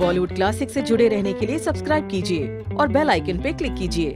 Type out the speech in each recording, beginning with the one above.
Bollywood classic से जुड़े रहने के लिए सब्सक्राइब कीजिए और बेल आइकन पे क्लिक कीजिए।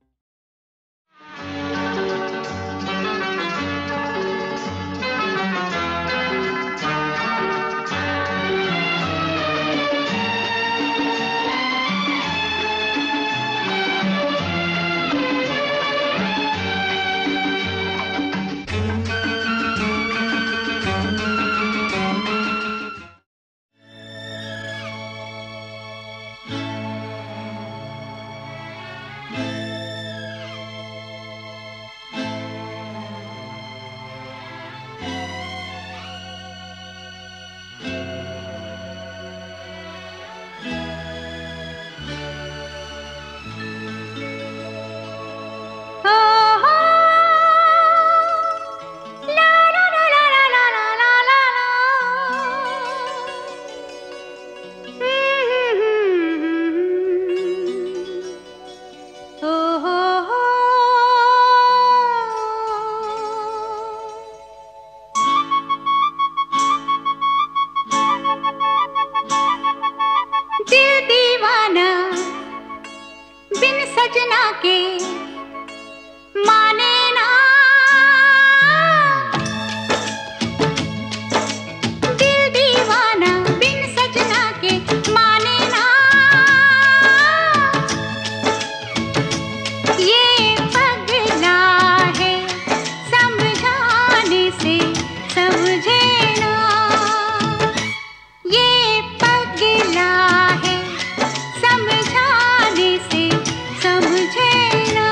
सजना के माने ना, दिल दीवाना बिन सजना के माने ना, ये पगला है समझाने से समझे ना, ये पगला है समझाने से समझे ना।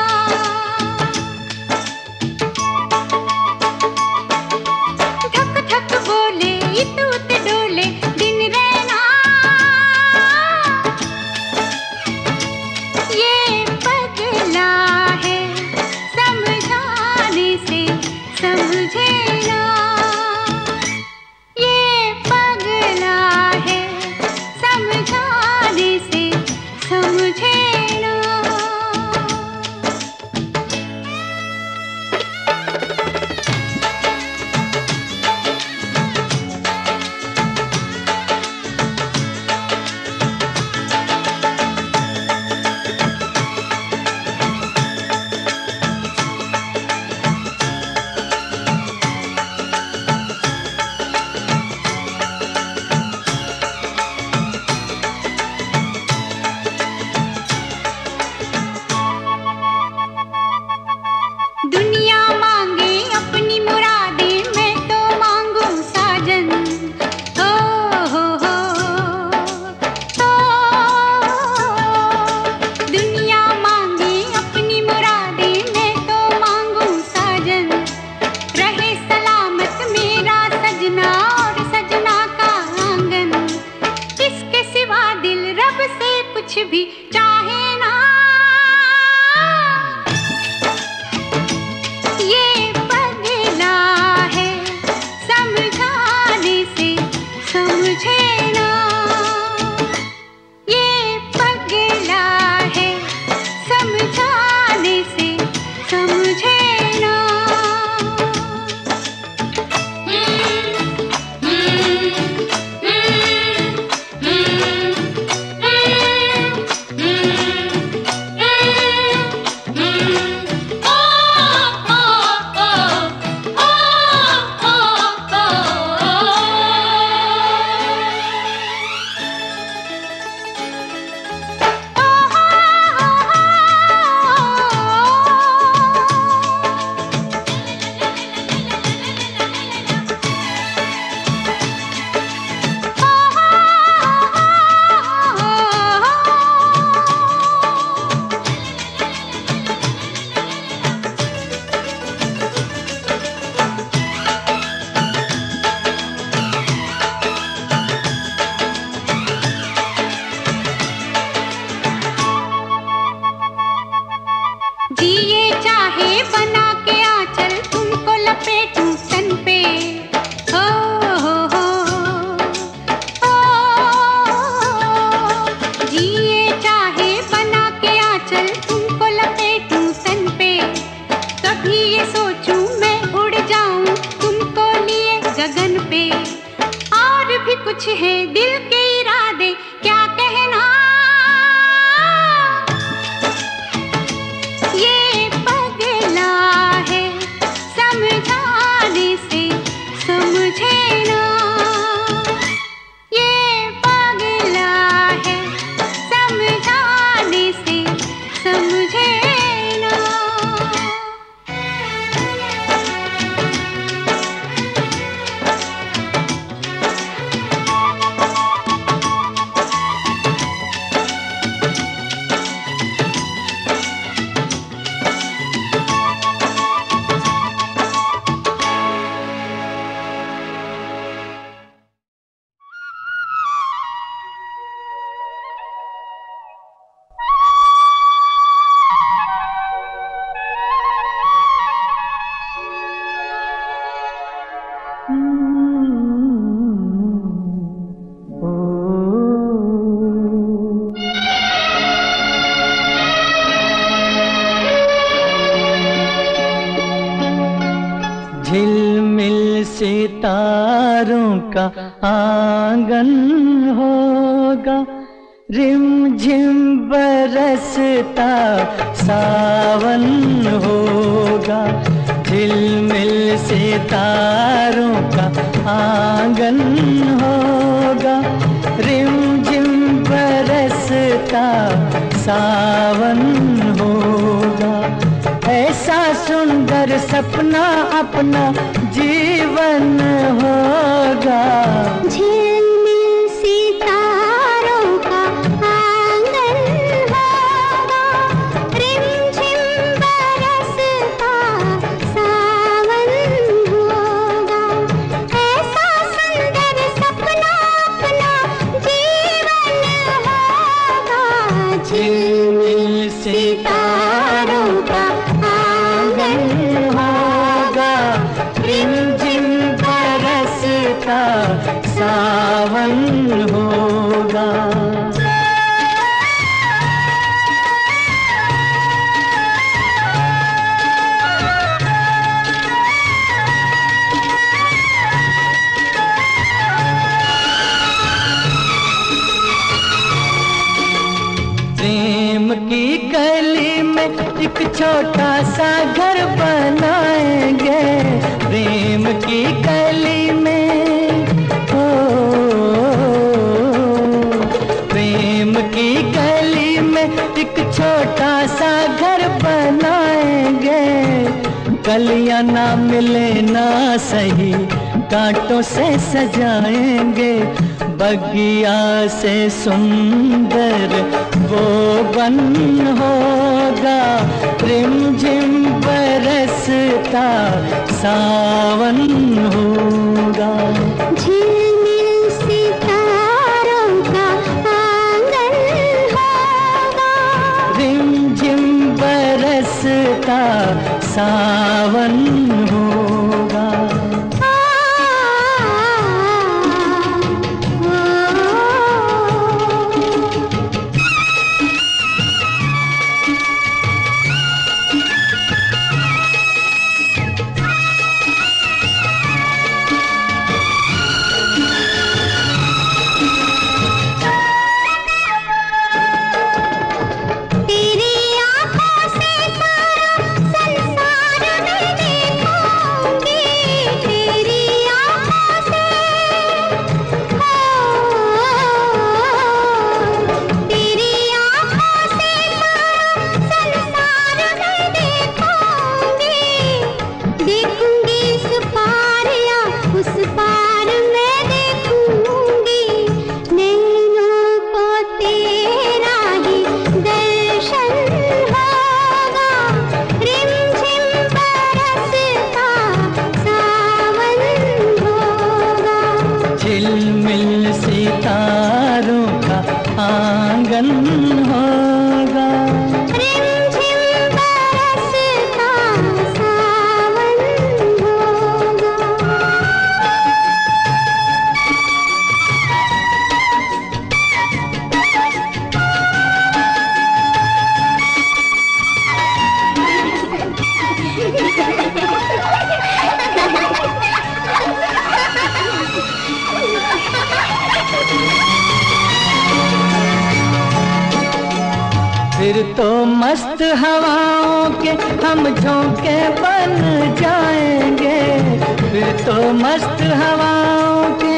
धक धक बोले इत उत डोले दिन रहना, ये पगला है समझाने से समझे ना, ये पगला है समझाने से समझे ना। दुनिया मांगे अपनी मुरादें, मैं तो मांगू साजन। हो हो दुनिया मांगे अपनी मुरादें, मैं तो मांगू साजन। रहे सलामत मेरा सजना और सजना का आंगन, इसके सिवा दिल रब से कुछ भी चाहे ना, ये पगला है समझाने से समझे ना, ये पगला है समझाने से समझे ना। जिए चाहे बना के आंचल, तुमको लपेटूं तन पे। हो जिए चाहे बना के आंचल, तुमको लपेटूं तन पे। कभी ये सोचूं मैं उड़ जाऊं तुमको लिए गगन पे। और भी कुछ है दिल के इरादे, क्या सितारों का आंगन होगा, रिमझिम बरसता सावन होगा। झिलमिल सितारों का आंगन होगा, रिमझिम बरसता सावन होगा। ऐसा सुंदर सपना अपना जीवन होगा। झिलमिल सितारों का आंगन होगा, रिमझिम बरसता सावन होगा। ऐसा सुंदर सपना अपना जीवन होगा। झिलमिल सितारों का आंगन होगा, रिमझिम बरसता सावन होगा। प्रेम की गली में एक छोटा सा घर बनाएंगे, प्रेम की गली में हो, प्रेम की गली में एक छोटा सा घर बनाएंगे। कलियां ना मिले ना सही, कांटों से सजाएंगे। बगिया से सुंदर वो बन होगा, रिमझिम बरसता सावन होगा। झिलमिल सितारों का आंगन होगा, रिमझिम बरसता सावन होगा। तेरी आँखों से सारा संसार मैं देखूंगी, तेरी आँखों से तेरी आँखों से सारा संसार मैं देखूंगी। देखूंगी इस पार या उस पार मैं देखूंगी। नैनों को तेरा ही दर्शन होगा, रिमझिम बरसता सावन होगा। झिलमिल सितारों का आंगन होगा, रिमझिम बरसता सावन होगा। फिर तो मस्त हवाओं के हम झोंके बन जाएंगे। फिर तो मस्त हवाओं के,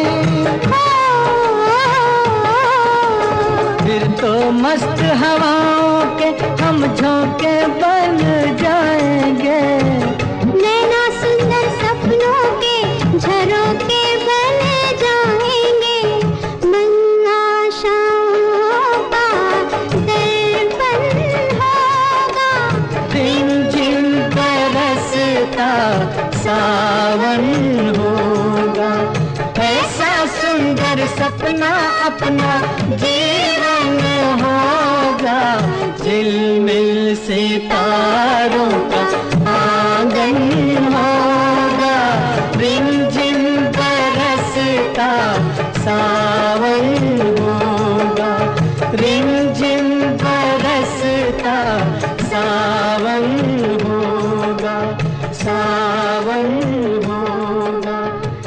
फिर तो मस्त हवाओं के हम झोंके बन जाएंगे। नैना सुंदर सपनों के झरोखे बन जाएंगे। मन आशाओं का दर्पण होगा, रिमझिम बरसता सावन होगा। ऐसा सुंदर सपना अपना जीवन होगा। झिलमिल सितारों का आंगन होगा, रिमझिम बरसता सावन होगा। रिमझिम बरसता सावन होगा, सावन होगा,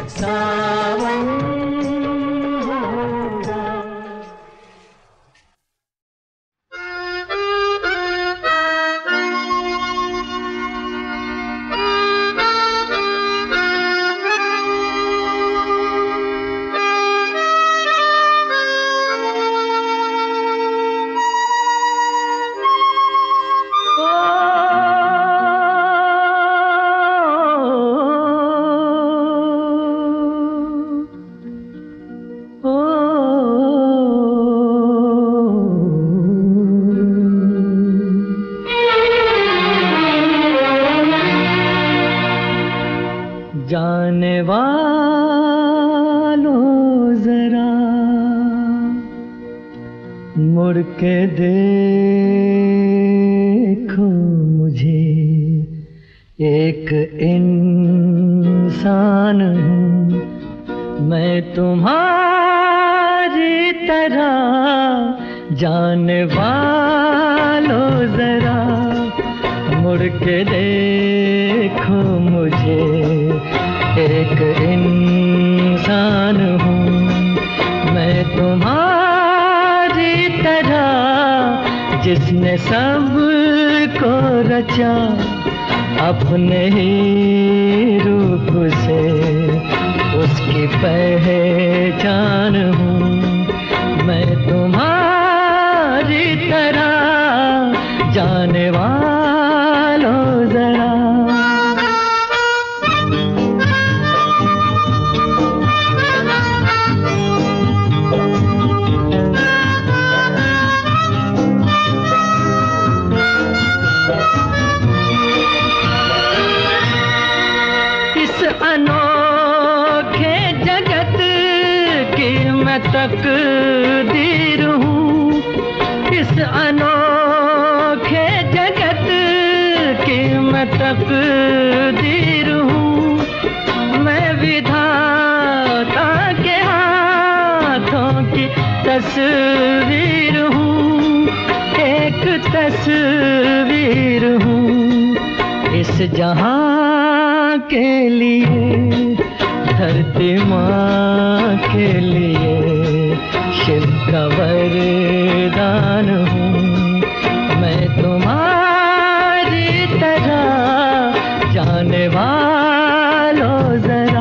मुड़ के देखो मुझे, एक इंसान हूँ मैं तुम्हारी तरह, जाने वालों जरा मुड़ के देखो मुझे, एक इंसान हूँ मैं तुम्हारी तरह, जिसने सब को रचा अपने ही रूप से, उसकी पहचान हूँ मैं तुम्हारी तरह, जाने वालों जरा। अनोखे जगत की मैं तकदीर हूँ, इस अनोखे जगत की मैं तकदीर हूँ, मैं विधाता के हाथों की तस्वीर हूँ, एक तस्वीर हूँ इस जहां के लिए, धरती माँ के लिए शिव का वरदान हूँ मैं तुम्हारी तरह, जाने वालों जरा।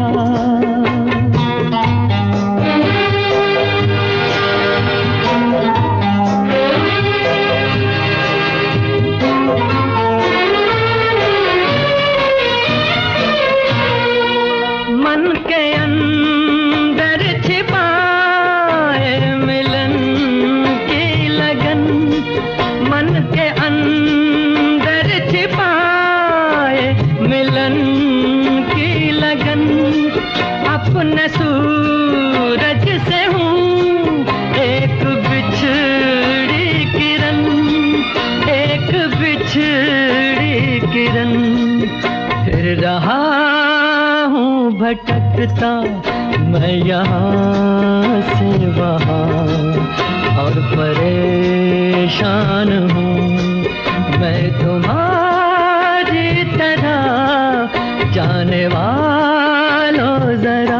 अपने सूरज से हूँ एक बिछड़ी किरण, एक बिछड़ी किरण, फिर रहा हूँ भटकता मैं यहाँ से वहाँ, और परेशान हूँ मैं तुम्हारी तरह, जाने वालों जरा।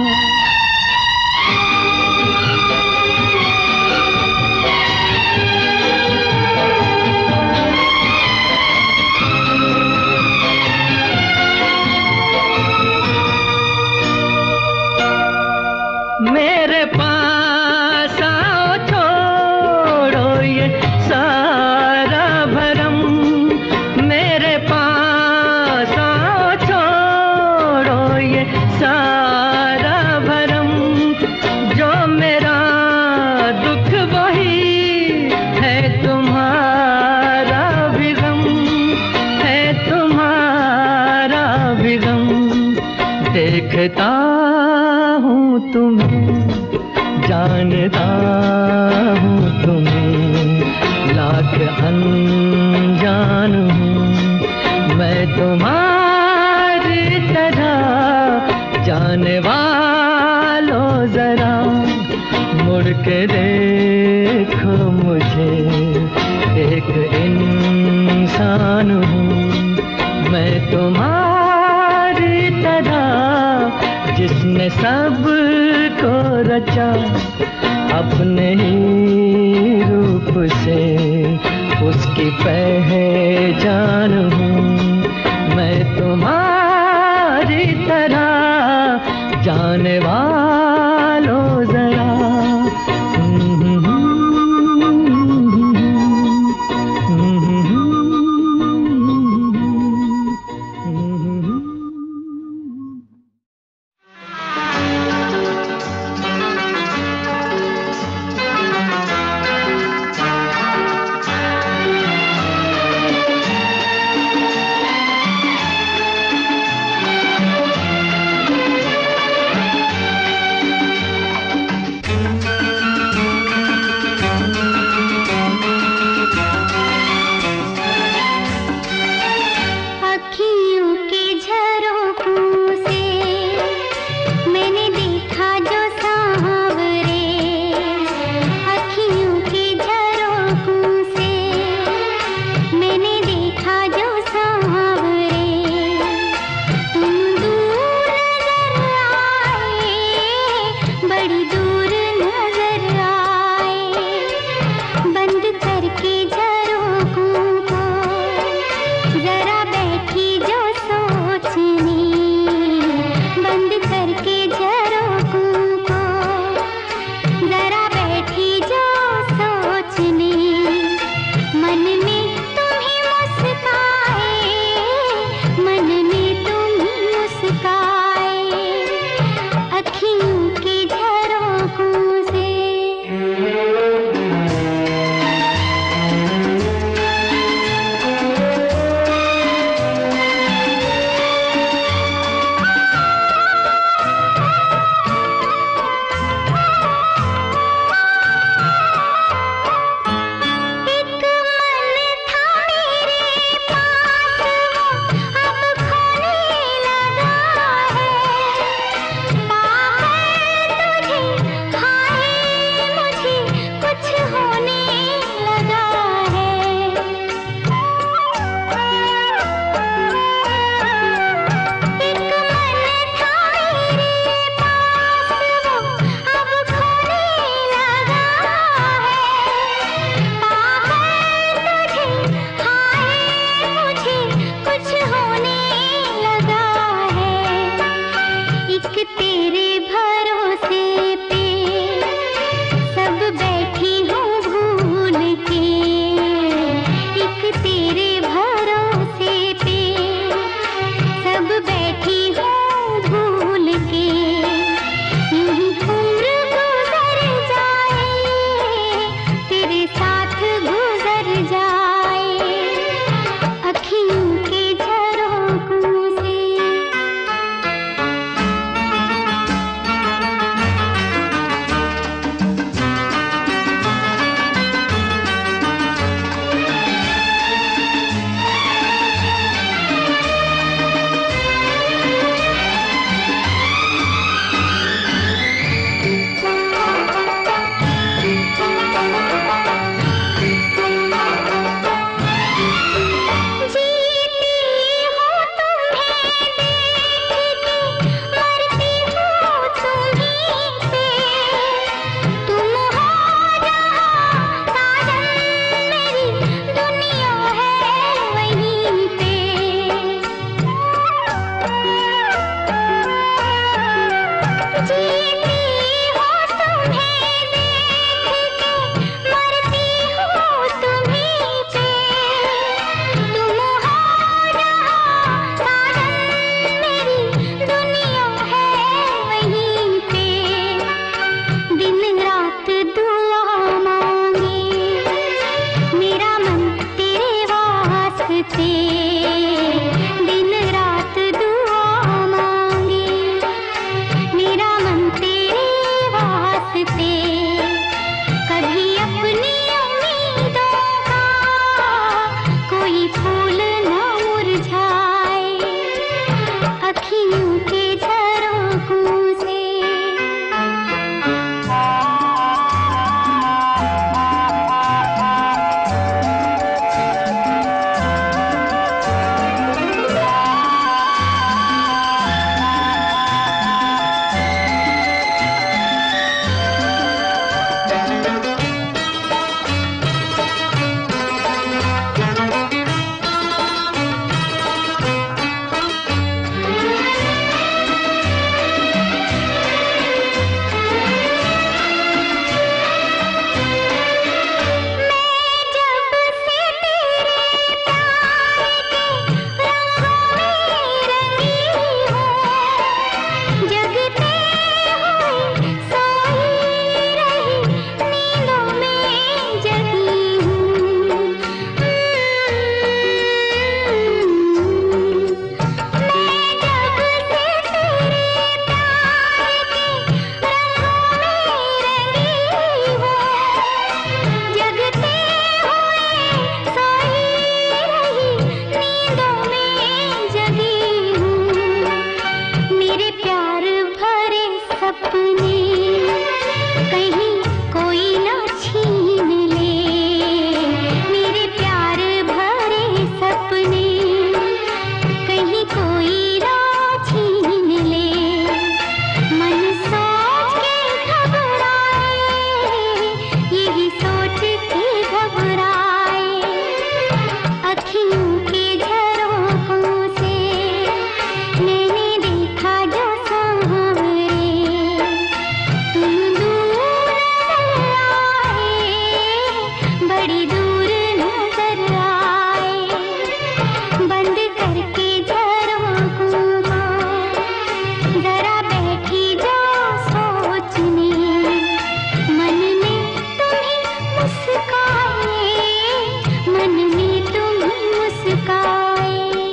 मेरे पास आओ, छोड़ो ये सारा भरम, मेरे पास आओ, छोड़ो ये सारा भरम, जो मेरा दुख वही है तुम्हारा भी गम, है तुम्हारा भी गम, देखता हूँ तुम्हें, जानता हूँ तुम्हें, लाख अनजान हूँ मैं तुम्हारी तरह, जाने वालों जरा मुड़ के देखो मुझे, एक इंसान हूँ मैं तुम्हारी तरह, जिसने सब को रचा अपने ही रूप से, उसकी पहचान हूँ मैं तुम्हारी तरह, जाने वालों जरा। बड़ी दूर नजर आए, बंद करके झरोखों को जरा बैठी जाओ सोचने, मन में तुम्हें मुस्काए, मन में तुम्हें मुस्काए।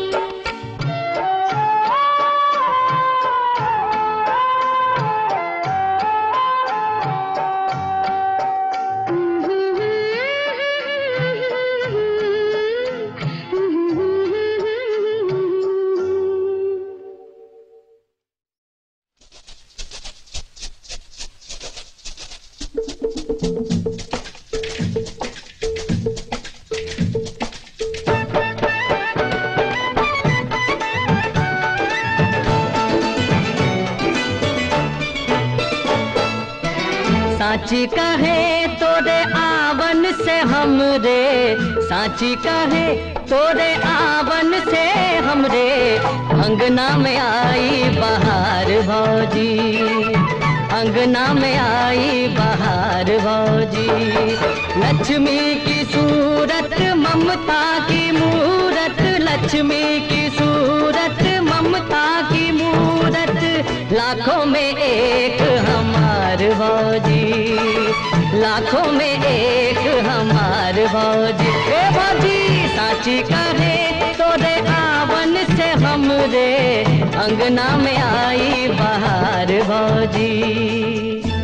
साची कहे तोरे आवन से हमरे, साची कहे तोरे आवन से हमरे, अंगना में आई बहार भौजी, अंगना में आई बहार भौजी। लक्ष्मी की सूरत ममता की मूरत, लक्ष्मी की सूरत ममता की मूरत, लाखों में एक हमार भौजी, लाखों में एक हमार भौजी। ए भौजी साची कहे तोरे आवन से हमरे, अंगना में आई बहार भौजी।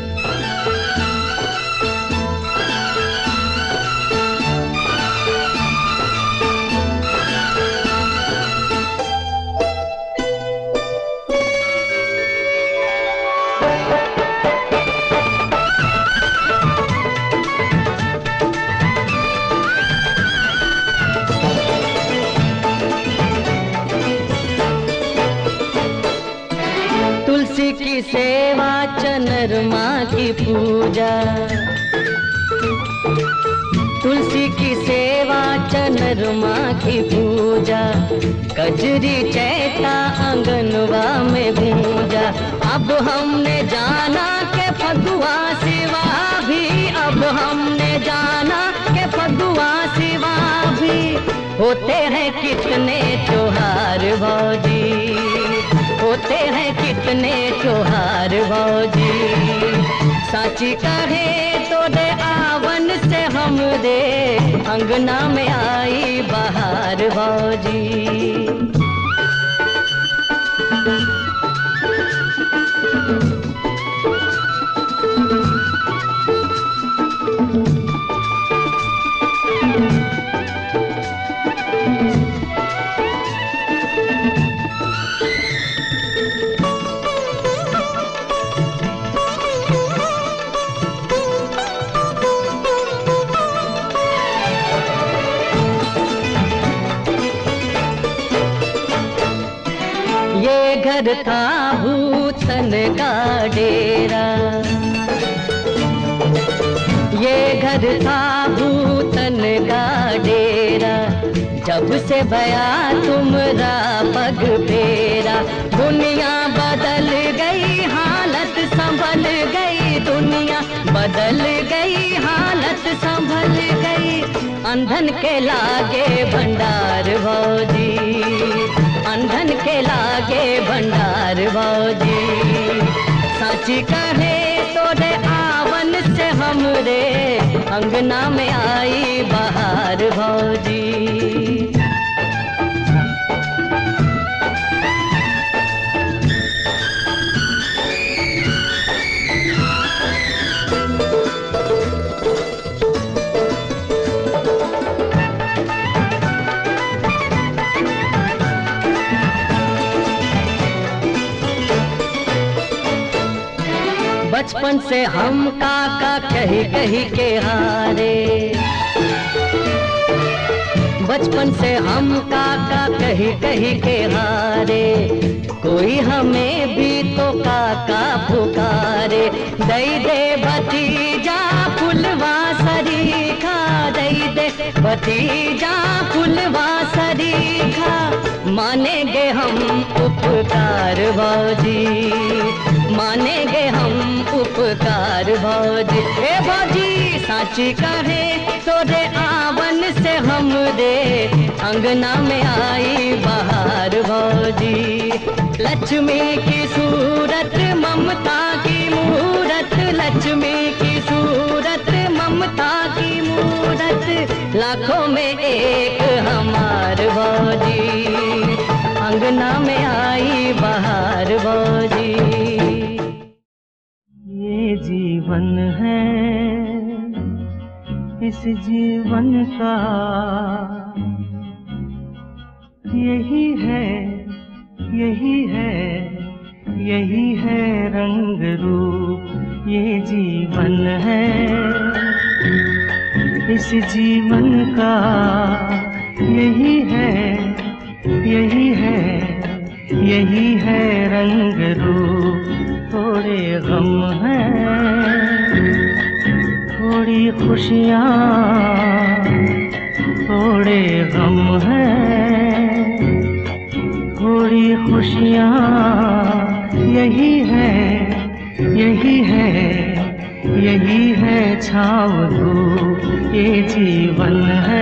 तुलसी की सेवा चंद्रमा की पूजा, तुलसी की सेवा चंद्रमा की पूजा, कजरी चैता आंगनवा में गूंजा। अब हमने जाना के फगुआ सिवा भी, अब हमने जाना के फगुआ सिवा भी, होते हैं कितने त्योहार भौजी, होते हैं कितने त्योहार भौजी। साची कहे तोरे आवन से हमरे, अंगना में आई बहार भौजी। ये घर था भूतन का डेरा, ये घर था भूतन का डेरा, जब से भया तुमरा पग फेरा। दुनिया बदल गई हालत संभल गई, दुनिया बदल गई हालत संभल गई, अंधन के लागे भंडार भौजी, अंधन के लागे भंडार भौजी। साची कहे तोरे आवन से हमरे, अंगना में आई बहार भौजी। बचपन से हम काका कही कही के हारे, बचपन से हम काका कही कही के हारे, कोई हमें भी तो काका पुकारे। दई दे भतीजा फुलवा सरीखा, दई दे भतीजा फुलवा सरीखा, मानेंगे हम उपकार भौजी, मानेंगे हम उपकार भौजी। ए भौजी साची कहे तो तोरे आवन से हमरे अंगना में आई बहार भौजी। लक्ष्मी की सूरत ममता की मूरत, लक्ष्मी की सूरत ममता की मूरत, लाखों में एक हमार भौजी। अंगना में आई बहार भौजी। ये जीवन है, इस जीवन का यही है, यही है, यही है रंग रूप। ये जीवन है, इस जीवन का यही है, यही है, यही है रंग रूप। थोड़े गम हैं, थोड़ी खुशियाँ, थोड़े गम हैं, थोड़ी खुशियाँ, यही है, यही है, यही है छाँव धूप। ये जीवन है।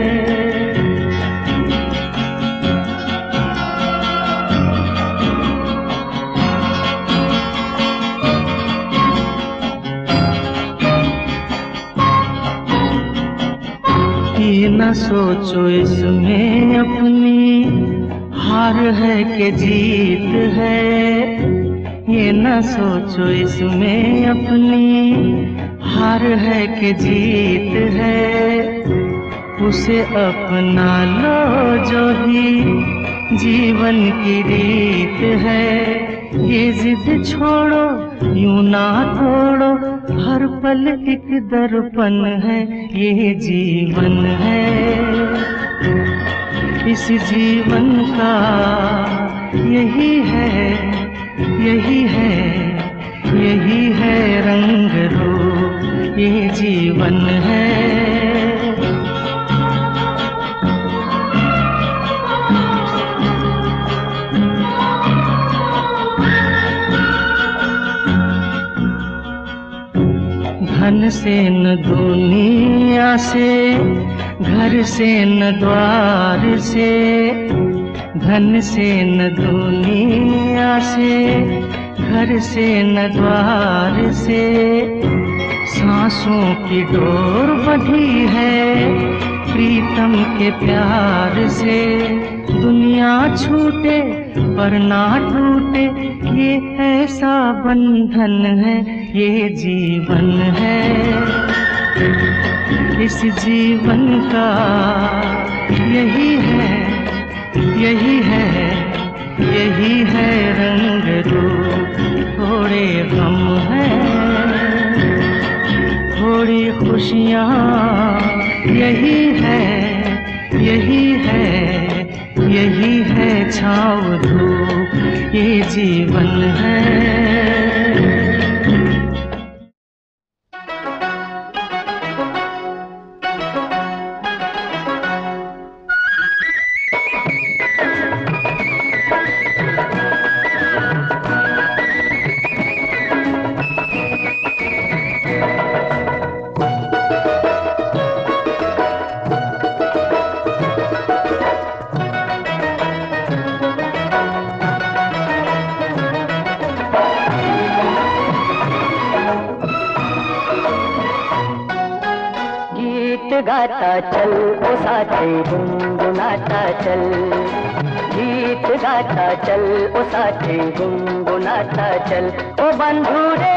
न सोचो इसमें अपनी हार है कि जीत है, ये न सोचो इसमें अपनी हार है कि जीत है। उसे अपना लो जो ही जीवन की रीत है। ये जिद छोड़ो, यूं ना तोड़ो, हर पल एक दर्पण है। ये जीवन है, इस जीवन का यही है, यही है, यही है रंग रूप। ये जीवन है। धन से न दुनिया से, घर से न द्वार से, धन से न दुनिया से, घर से न द्वार से। सांसों की डोर बंधी है प्रीतम के प्यार से। दुनिया छूटे पर ना टूटे, ये ऐसा बंधन है। ये जीवन है, इस जीवन का यही है, यही है, यही है रंग रूप। थोड़े गम हैं, थोड़ी खुशियाँ, यही है, यही है, यही है छाँव धूप। ये जीवन है। गाता चल ओ साथी गुनगुनाता चल, गीत गाता चल ओ साथी गुनगुनाता चल। ओ बंधु रे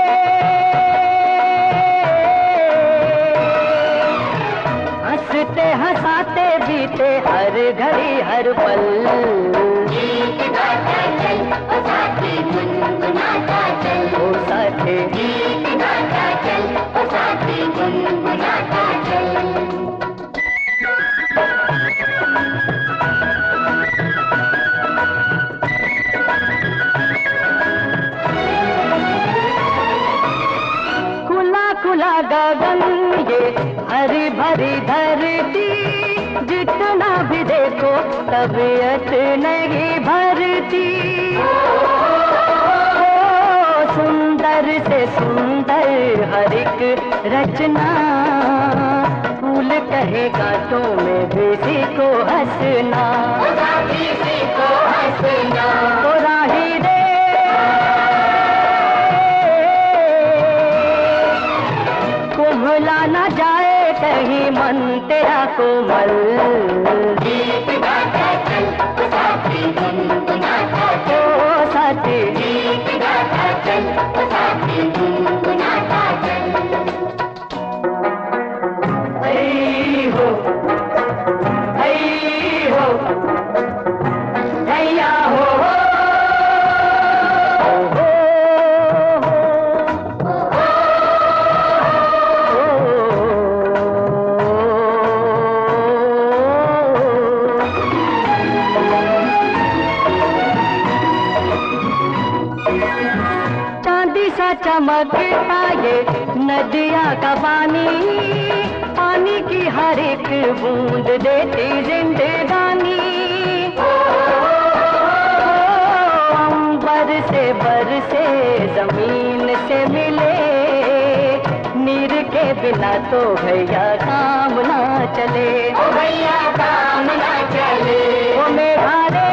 हंसते हंसाते बीते हर घड़ी हर पल। गीत गाता चल ओ साथी गुनगुनाता चल, ओ साथी गीत गाता चल ओ साथी गुनगुनाता चल। खुला खुला गगन ये हरी भरी धरती, जितना भी देखो तबीयत नहीं भरती। सुंदर से सुंदर हर एक रचना रहे कांटों में भी सीखो हंसना, सीखो हंसना। ओ राही रे कुम्हला न जाए कहीं मन तेरा कोमल। गीत गाता चल ओ साथी गुनगुनाता चल, ओ साथी गीत गाता चल ओ साथी गुनगुनाता चल। हई हो हैया हो चांदी सा चमकता ये नदिया का पानी, पानी की हर एक बूंद देती जिंदगानी। अंबर से बरसे जमीन से मिले, नीर के बिना तो भैया काम ना चले, ओ भैया काम ना चले। ओ मेघा रे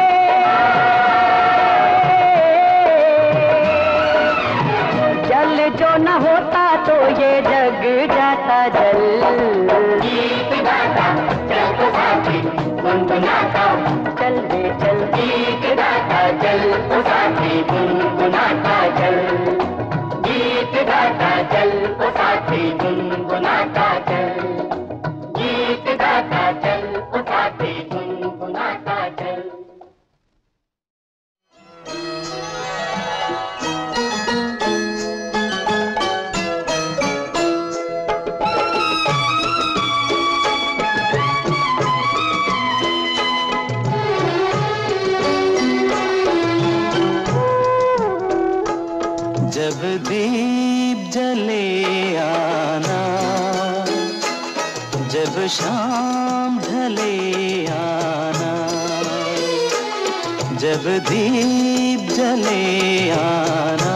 जल जो न होता तो ये जग जाता जल। गीत गाता चल ओ साथी गुनगुनाता चल रे चल, गीत गाता चल ओ साथी गुनगुनाता चल। गीत गाता चल ओ साथी गुनगुनाता चल, गीत गाता चल ओ साथी गुनगुनाता चल। जब दीप जले आना, जब शाम ढले आना, जब दीप जले आना,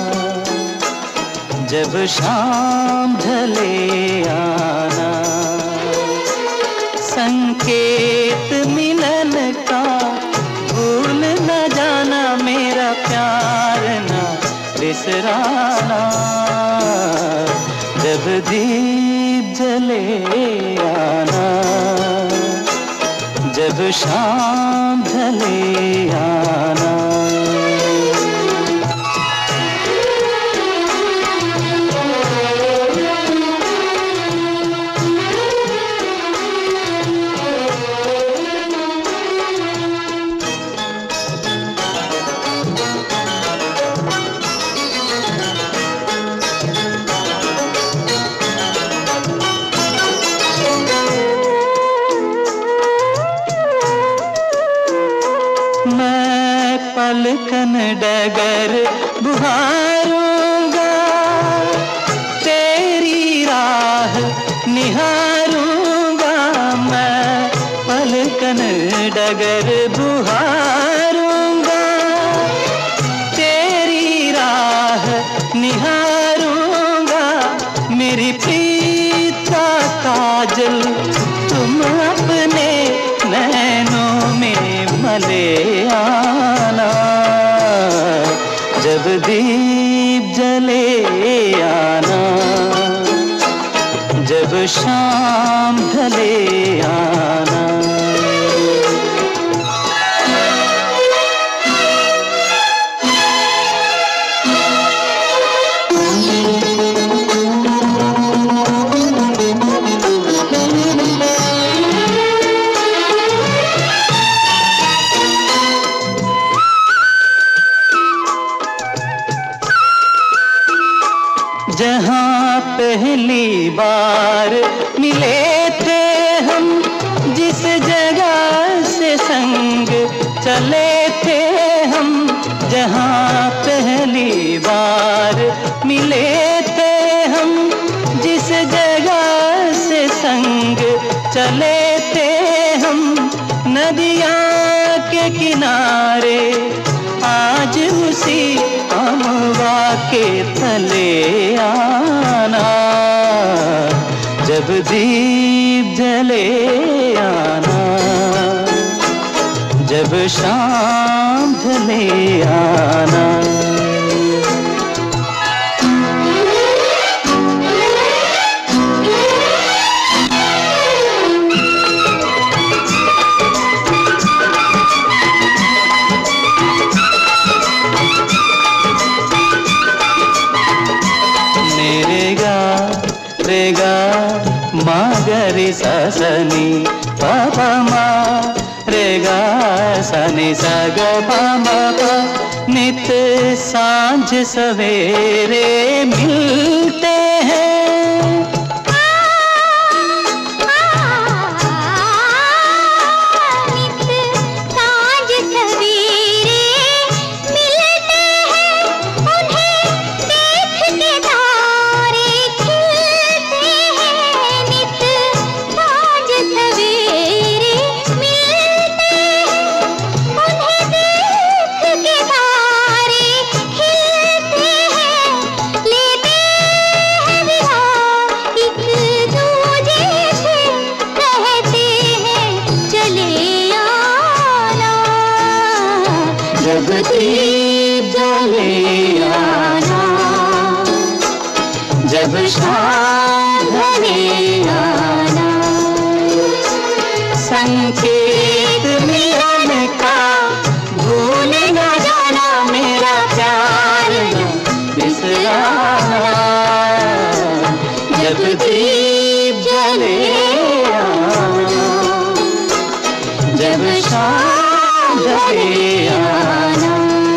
जब शाम ढले आना। संकेत मिलन का भूल न जाना, मेरा प्यार ना बिसराना। जब दीप जले आना, जब शाम ढले आना। पलकन डगर बुहारूंगा, तेरी राह निहारूंगा। मैं पलकन डगर बुहारूंगा, तेरी राह निहारूंगा। मेरी प्रीत का काजल तुम अपने नैनों में मले आना। जब दीप जले आना, जब शाम ढले आना। जहाँ पहली बार मिले थे हम, जिस जगह से संग चले थे हम। जहाँ पहली बार मिले थे हम, जिस जगह से संग चले थे हम। नदियाँ के किनारे आज उसी अमवा के तले आना। जब दीप जले आना, जब शाम ढले आना। रेगा मा गरी सा सनी पा पा मा, रेगा सनी सा ग पा मा पा। नित सांझ सवेरे मिलते हैं, जब दीप जले आना, जब शाम ढले आना। संकेत मिलन का भूल न जाना, मेरा प्यार बिसराना। जब दीप जले आना, जब शाम ढले आना।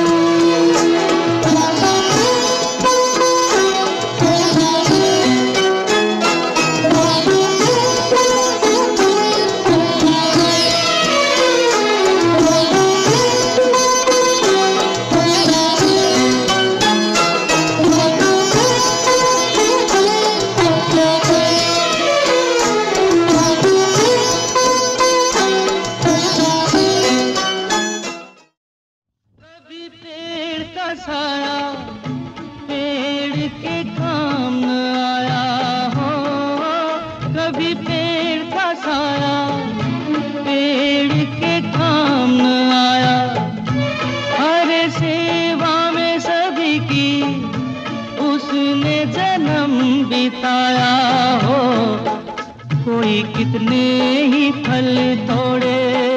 साया पेड़ के काम न आया हो, कभी पेड़ का साया पेड़ के काम न आया। हर सेवा में सभी की उसने जन्म बिताया हो। कोई कितने ही फल तोड़े,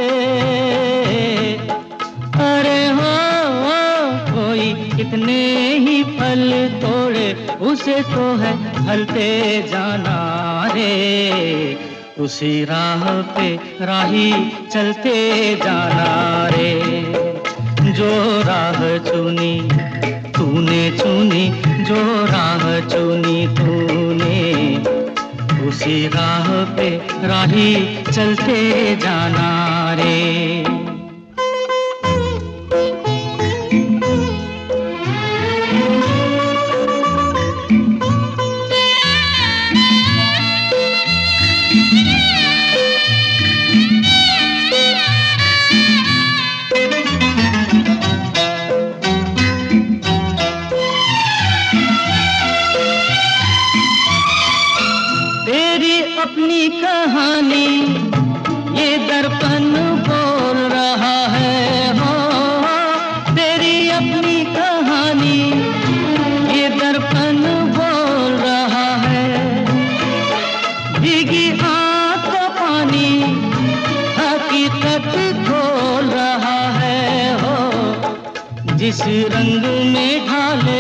कितने ही फल तोड़े, उसे तो है ढलते जाना रे। उसी राह पे राही चलते जाना रे। जो राह चुनी तूने चुनी, जो राह चुनी तूने, उसी राह पे राही चलते जाना रे। अपनी कहानी ये दर्पण बोल रहा है हो, तेरी अपनी कहानी ये दर्पण बोल रहा है। भीगी आँख का पानी हकीकत खोल रहा है हो। जिस रंग में ढाले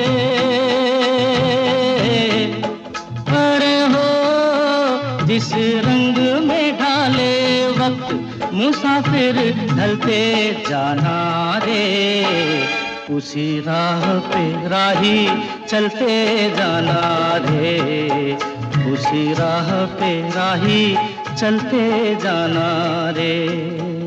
जिस रंग में ढाले वक्त मुसाफिर ढलते जाना रे। उसी राह पे राही चलते जाना रे। उसी राह पे राही चलते जाना रे।